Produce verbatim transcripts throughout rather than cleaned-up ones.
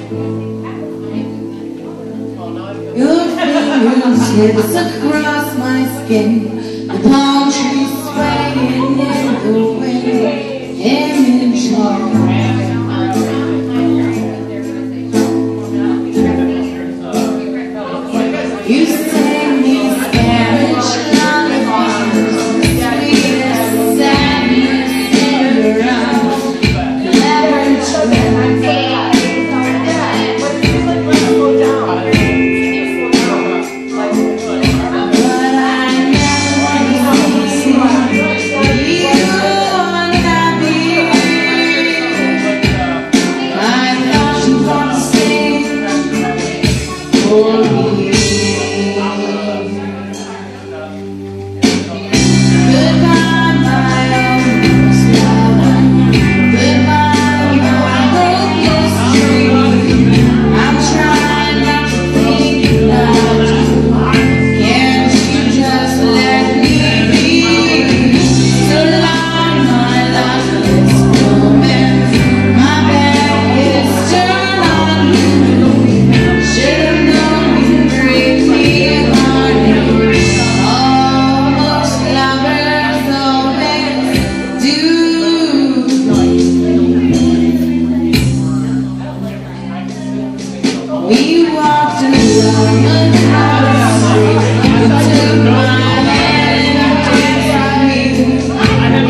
Your fingers hips across my skin, the palm trees swaying in the wind, image of you sing these Spanish lullabies, sweetest sadness in your eyes, clever twin. We walked along the street, you took my hand and danced with me.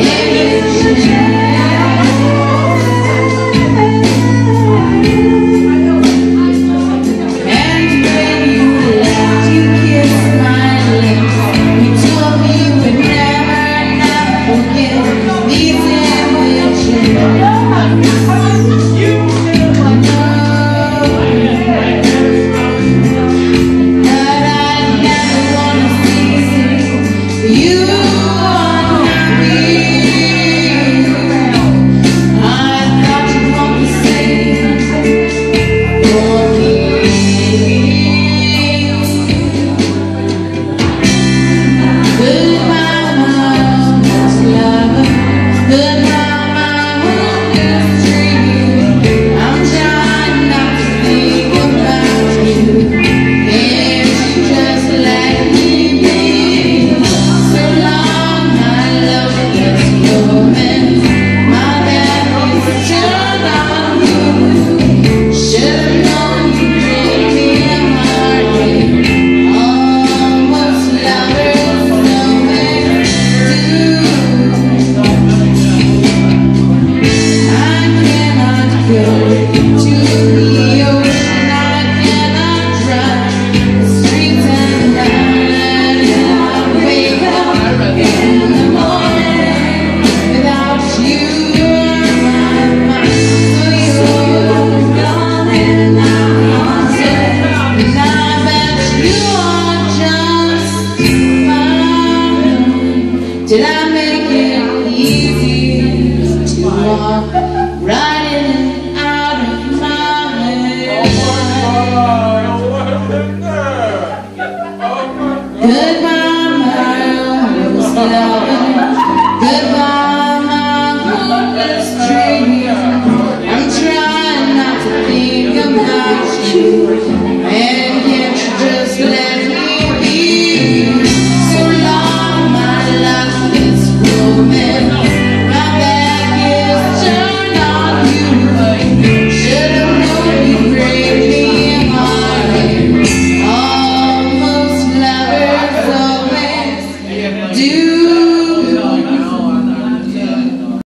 And when you left, you kissed my lips. You told me you would never, never forget these images. Did I make it easy to walk right in and out of my head? Goodbye, my rose lover. Goodbye, my hopeless dream. I'm trying not to think about you, and yet you just let me be. So long, my love is romance. My back is turned on you. Should've known you'd break me hearted. Almost lovers always do.